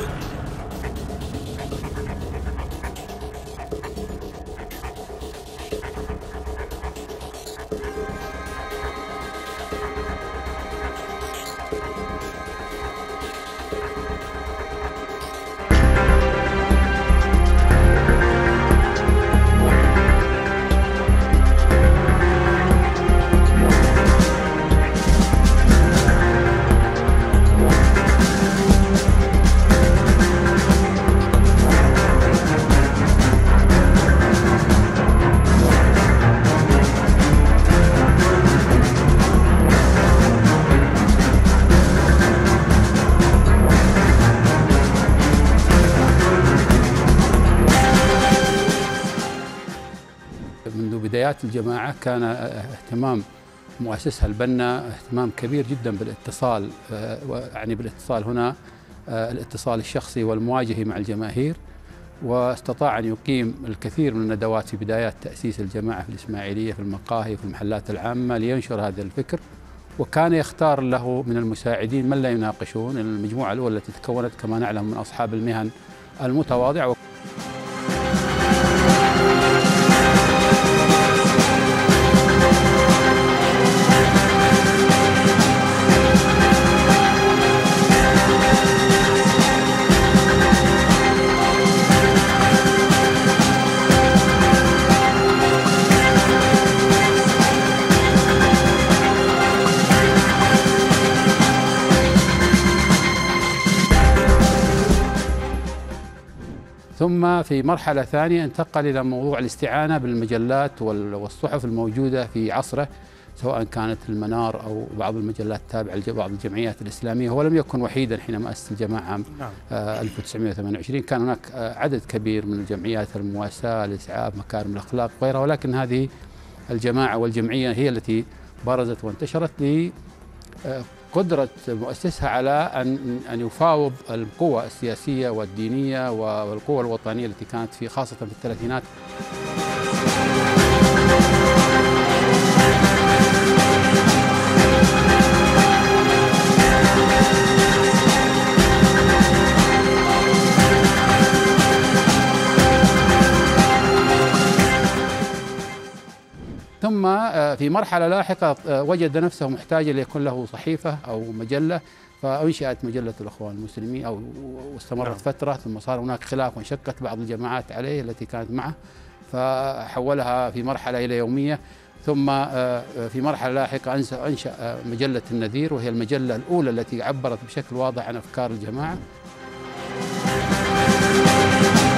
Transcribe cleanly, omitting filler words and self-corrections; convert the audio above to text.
منذ بدايات الجماعة كان اهتمام مؤسسها البنا اهتمام كبير جدا بالاتصال، يعني بالاتصال هنا الاتصال الشخصي والمواجهي مع الجماهير، واستطاع أن يقيم الكثير من الندوات في بدايات تأسيس الجماعة في الإسماعيلية في المقاهي وفي المحلات العامة لينشر هذا الفكر. وكان يختار له من المساعدين من لا يناقشون. المجموعة الأولى التي تكونت كما نعلم من أصحاب المهن المتواضعة. ثم في مرحلة ثانية انتقل إلى موضوع الاستعانة بالمجلات والصحف الموجودة في عصره، سواء كانت المنار أو بعض المجلات التابعة لبعض الجمعيات الإسلامية. هو لم يكن وحيدا حينما أسس الجماعة عام 1928، كان هناك عدد كبير من الجمعيات المواساة، الإسعاف، مكارم الأخلاق وغيرها، ولكن هذه الجماعة والجمعية هي التي برزت وانتشرت قدرة مؤسسها على أن يفاوض القوى السياسية والدينية والقوى الوطنية التي كانت في خاصة في الثلاثينات. ثم في مرحلة لاحقة وجد نفسه محتاجا ليكون له صحيفة أو مجلة، فأنشأت مجلة الأخوان المسلمين واستمرت فترة، ثم صار هناك خلاف وانشقت بعض الجماعات عليه التي كانت معه، فحولها في مرحلة إلى يومية. ثم في مرحلة لاحقة أنشأ مجلة النذير، وهي المجلة الأولى التي عبرت بشكل واضح عن أفكار الجماعة.